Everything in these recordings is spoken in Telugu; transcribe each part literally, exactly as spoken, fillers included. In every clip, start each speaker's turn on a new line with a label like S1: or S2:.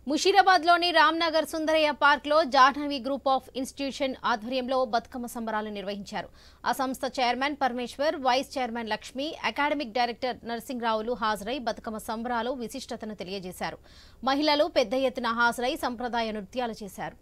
S1: ముషీరాబాద్లోని రామ్నగర్ సుందరయ్య పార్క్లో జాహ్నవి గ్రూప్ ఆఫ్ ఇన్స్టిట్యూషన్ ఆధ్వర్యంలో బతుకమ్మ సంబరాలు నిర్వహించారు. ఆ సంస్థ chairman Parameshwar, vice chairman Lakshmi, academic director నరసింహరావులు హాజరై బతుకమ్మ సంబరాలు విశిష్టతను తెలియజేశారు. మహిళలు పెద్ద ఎత్తున హాజరై సంప్రదాయ నృత్యాలు చేశారు.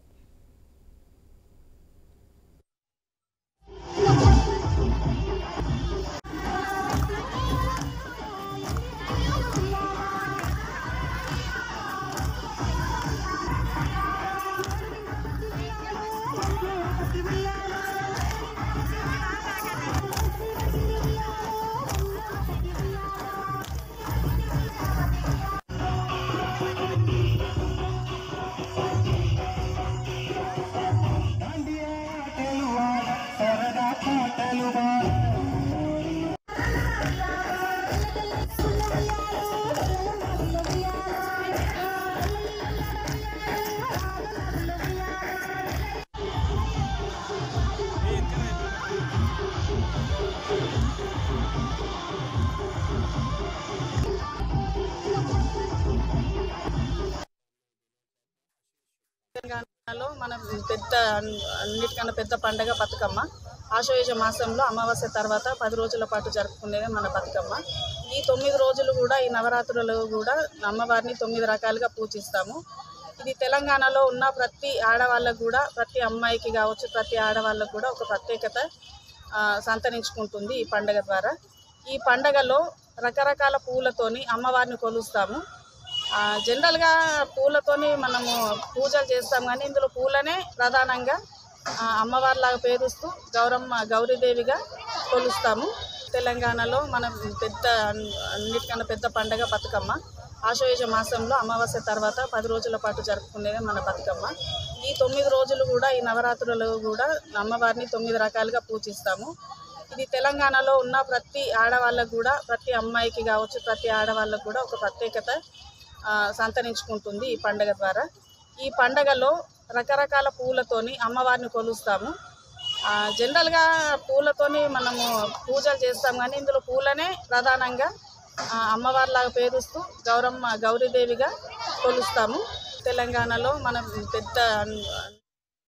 S2: తెలంగాణలో మన పెద్ద అన్నిటికన్నా పెద్ద పండగ బతుకమ్మ. ఆశ్వయుజ మాసంలో అమావాస్య తర్వాత పది రోజుల పాటు జరుపుకునేది మన బతుకమ్మ. ఈ తొమ్మిది రోజులు కూడా ఈ నవరాత్రులు కూడా అమ్మవారిని తొమ్మిది రకాలుగా పూజిస్తాము. ఇది తెలంగాణలో ఉన్న ప్రతి ఆడవాళ్ళకు కూడా, ప్రతి అమ్మాయికి కావచ్చు, ప్రతి ఆడవాళ్ళకు కూడా ఒక ప్రత్యేకత సంతరించుకుంటుంది ఈ పండగ ద్వారా. ఈ పండగలో రకరకాల పూలతోని అమ్మవారిని కొలుస్తాము. జనరల్గా పూలతోని మనము పూజలు చేస్తాం, కానీ ఇందులో పూలనే ప్రధానంగా అమ్మవారిలాగా పేరుస్తూ గౌరమ్మ గౌరీదేవిగా కొలుస్తాము. తెలంగాణలో మన పెద్ద అన్నిటికన్నా పెద్ద పండగ బతుకమ్మ. ఆశ్వయుజ మాసంలో అమావాస్య తర్వాత పది రోజుల పాటు జరుపుకునేది మన బతుకమ్మ. ఈ తొమ్మిది రోజులు కూడా ఈ నవరాత్రులు కూడా అమ్మవారిని తొమ్మిది రకాలుగా పూజిస్తాము. ఇది తెలంగాణలో ఉన్న ప్రతి ఆడవాళ్ళకు కూడా, ప్రతి అమ్మాయికి కావచ్చు, ప్రతి ఆడవాళ్ళకు కూడా ఒక ప్రత్యేకత సంతరించుకుంటుంది ఈ పండగ ద్వారా. ఈ పండగలో రకరకాల పూలతోని అమ్మవారిని కొలుస్తాము. జనరల్గా పూలతోని మనము పూజలు చేస్తాం, కానీ ఇందులో పూలనే ప్రధానంగా అమ్మవారిలాగా పేరుస్తూ గౌరమ్మ గౌరీదేవిగా కొలుస్తాము. తెలంగాణలో మన పెద్ద